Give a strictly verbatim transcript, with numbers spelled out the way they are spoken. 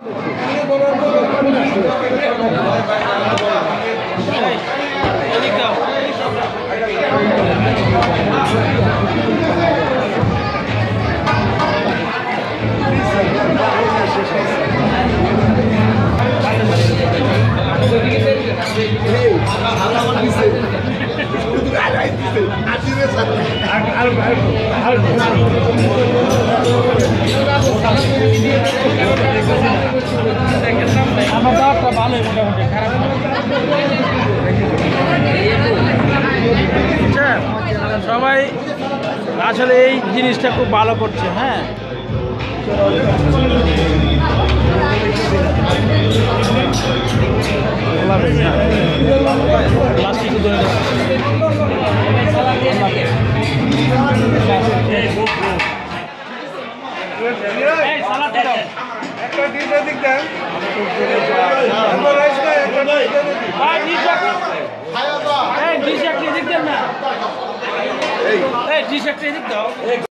আমার দাওয়াতটা ভালোই মোটামুটি খারাপ সবাই আসলে এই জিনিসটা খুব ভালো করছে। হ্যাঁ প্লাস্টিক ধরে টি শার্ট এদিক দাও।